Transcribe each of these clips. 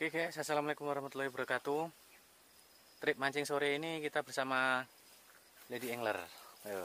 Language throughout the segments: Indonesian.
Oke guys, assalamualaikum warahmatullahi wabarakatuh. Trip mancing sore ini kita bersama Lady Angler. Ayo.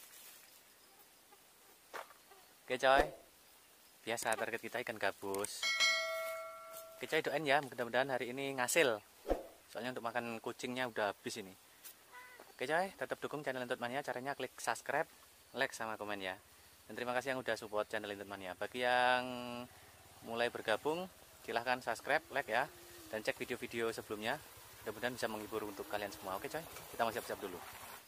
Oke coy, biasa target kita ikan gabus. Oke coy, doain ya, mudah-mudahan hari ini ngasil. Soalnya untuk makan kucingnya udah habis ini. Oke coy, tetap dukung channel Lentut Mania. Caranya klik subscribe, like sama komen ya. Dan terima kasih yang udah support channel Lentut Mania. Bagi yang mulai bergabung, silahkan subscribe, like ya. Dan cek video-video sebelumnya, mudah-mudahan bisa menghibur untuk kalian semua. Oke coy, kita mau siap-siap dulu.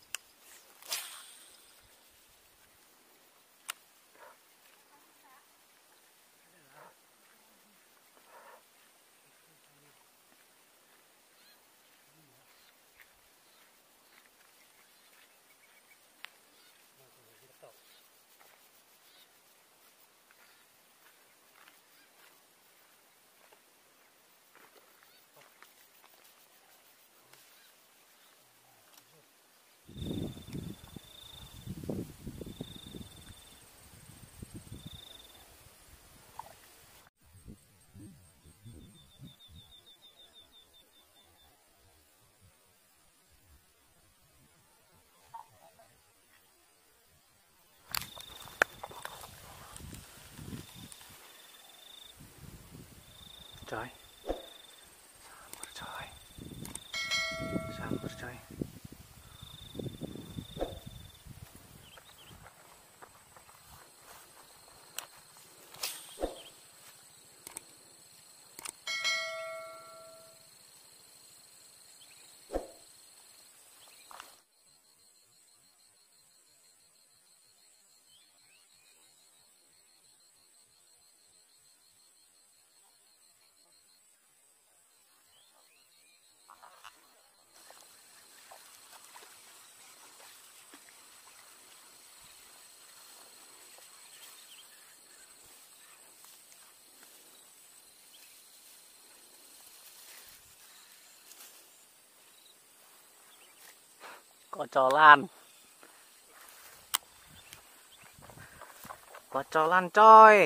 Coy, sambar coy. Kocolan coy.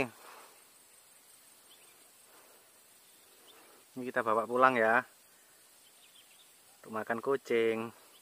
Ini kita bawa pulang ya untuk makan kucing.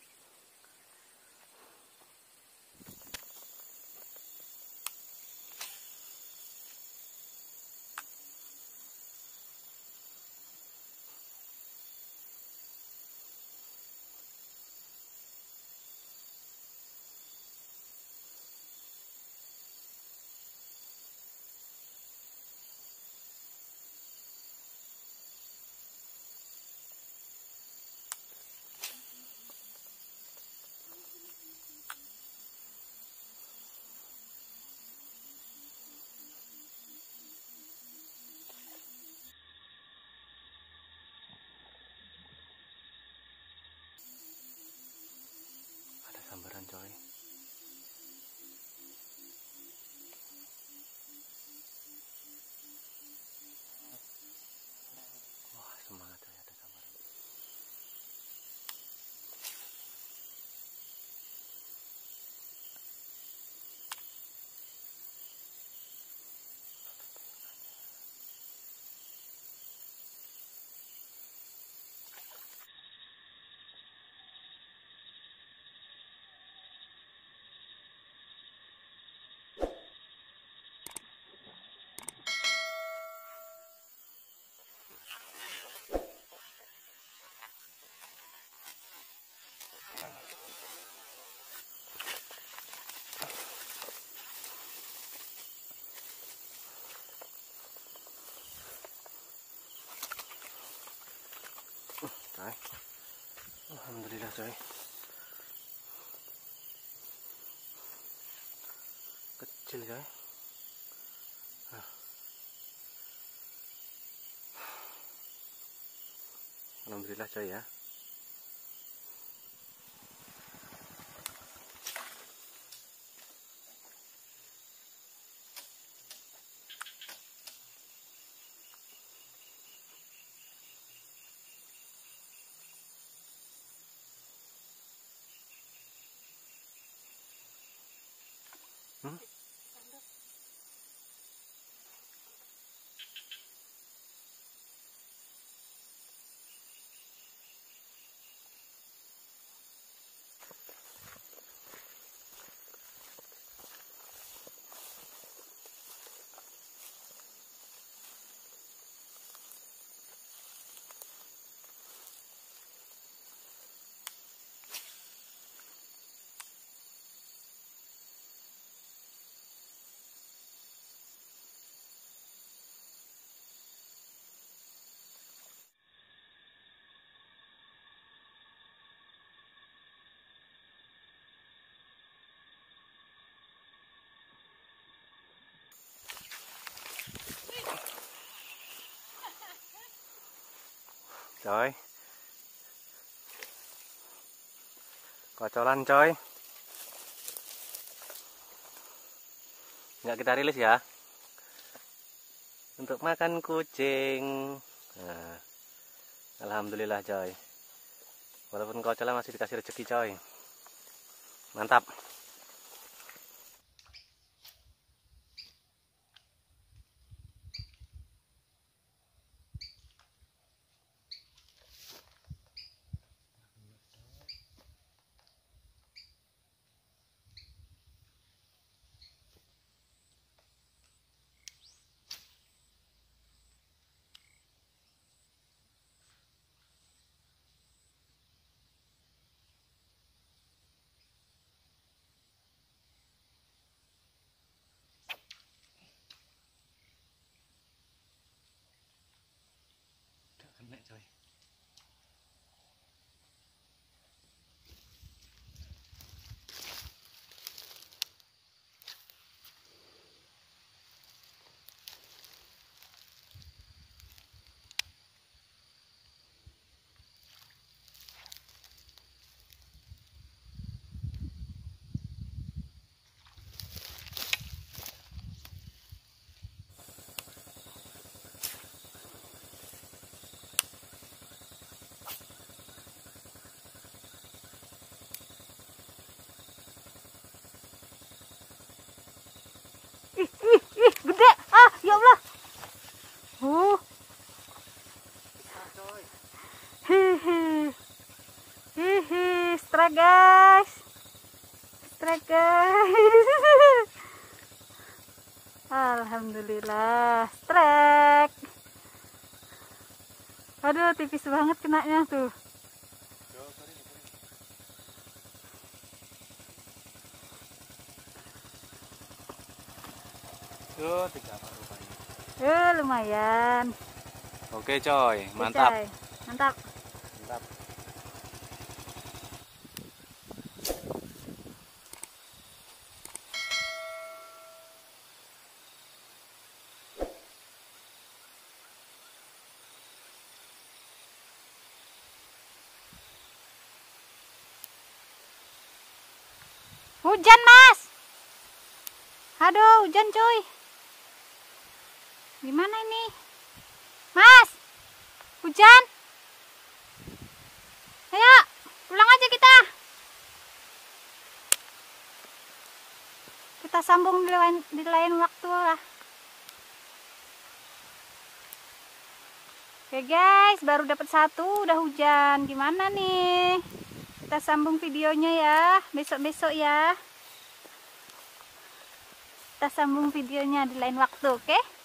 Ada sambaran coy. Wah, semangat coy, ada sambaran. Coy. Alhamdulillah coy. Kecil coy. Alhamdulillah coy ya. Coy. Kocolan coy. Nggak kita rilis ya. Untuk makan kucing. Nah, alhamdulillah coy. Walaupun kocolan masih dikasih rezeki coy. Mantap. Kena coy. Gede. Ah, ya Allah. Hihi. Hihi, strike guys. Strike guys. Alhamdulillah, strike. Aduh, tipis banget kenanya tuh. Tuh, 3 rupanya. Lumayan. Oke coy, mantap. Coy. Mantap. Mantap. Hujan, Mas. Aduh, hujan cuy. Gimana ini? Mas, hujan. Ayo, pulang aja kita. Kita sambung di lain waktu lah. Oke guys, baru dapat satu, udah hujan. Gimana nih? Kita sambung videonya ya, besok-besok ya. Kita sambung videonya di lain waktu, oke?